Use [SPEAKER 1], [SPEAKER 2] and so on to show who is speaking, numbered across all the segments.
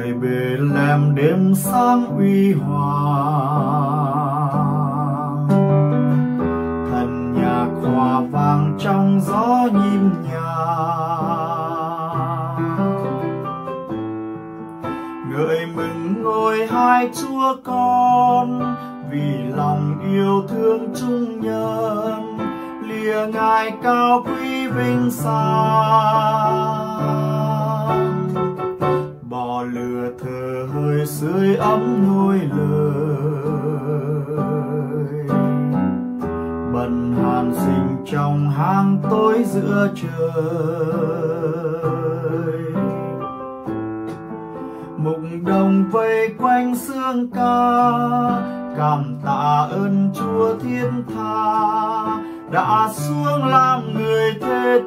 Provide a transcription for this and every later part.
[SPEAKER 1] về Bethlehem đêm sáng uy hoàng, thần nhạc hòa vang trong gió nhịp nhàng, ngợi mừng ngôi hai Chúa Con vì lòng yêu thương chung nhân, lìa ngài cao quý vinh sang. Bỏ lửa thờ hơi sưởi ấm ngôi lời, bần hàn sinh trong hang tối giữa trời. Mục đồng vây quanh xương ca, cảm tạ ơn Chúa thiên tha đã xuống làm người thế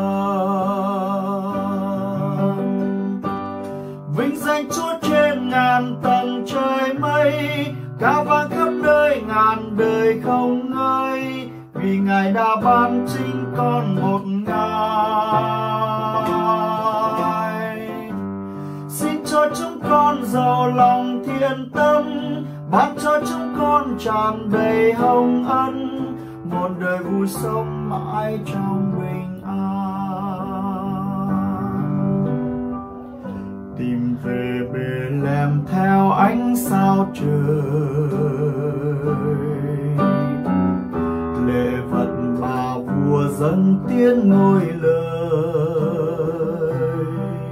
[SPEAKER 1] trần. Vinh danh Chúa trên ngàn tầng trời mây, ca vang khắp nơi ngàn đời không ngơi, vì ngài đã ban chính con một ngày. Xin cho chúng con giàu lòng thiện tâm, ban cho chúng con tràn đầy hồng ân, một đời vui sống mãi trong bình an. Tìm về Bethlehem theo ánh sao trời, lễ vật bà vua dâng tiếng ngôi lời.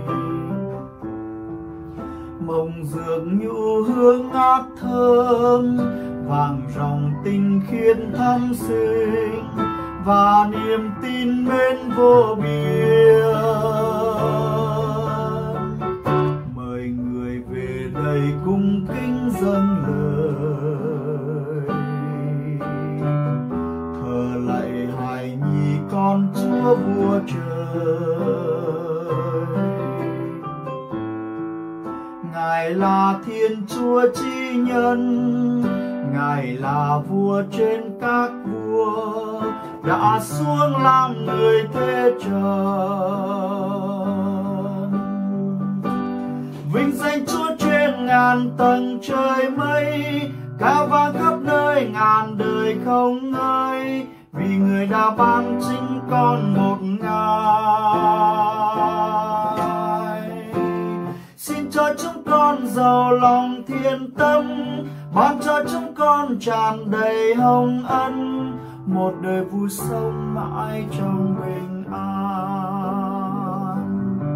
[SPEAKER 1] Mộng dược nhu hương ngát thơm, vàng ròng tinh khiết thắm sinh, và niềm tin mến vô biên. Mời người về đây cung kính dâng lời, thờ lạy hài nhi con Chúa vua trời. Ngài là Thiên Chúa Chí Nhân, ngài là vua trên các vua, đã xuống làm người thế trần. Vinh danh Chúa trên ngàn tầng trời mây, ca vang khắp nơi ngàn đời không ngơi, vì người đã ban chính con một ngày. Xin cho chúng con giàu lòng thiện tâm, ban cho chúng con tràn đầy hồng ân, một đời vui sống mãi trong bình an.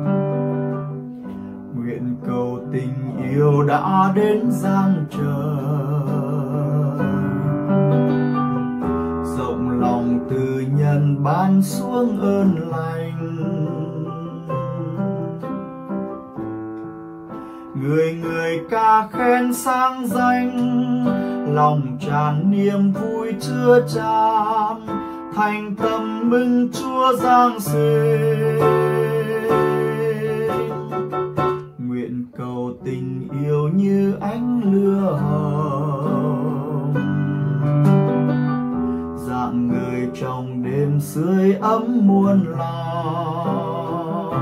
[SPEAKER 1] Nguyện cầu tình yêu đã đến gian trời, rộng lòng từ nhân ban xuống ơn lành. Người người ca khen sang danh, lòng tràn niềm vui chứa chan, thành tâm mừng Chúa giáng sinh. Nguyện cầu tình yêu như ánh lửa hồng, rạng ngời trong đêm sưởi ấm muôn lòng.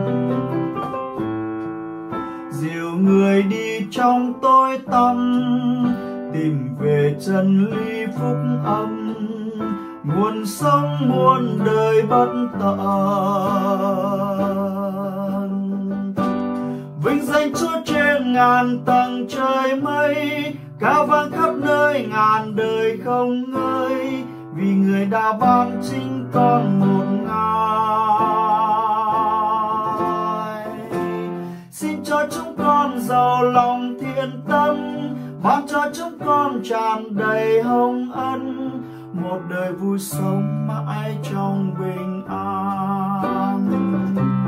[SPEAKER 1] Dìu người đi trong tối tăm, tìm về chân lý phúc âm, nguồn sống muôn đời bất tận. Vinh danh Chúa trên ngàn tầng trời mây, ca vang khắp nơi ngàn đời không ngơi, vì người đã ban chính con một ngày. Xin cho chúng con giàu lòng thiện tâm, ban cho chúng con tràn đầy hồng ân, một đời vui sống mãi trong bình an.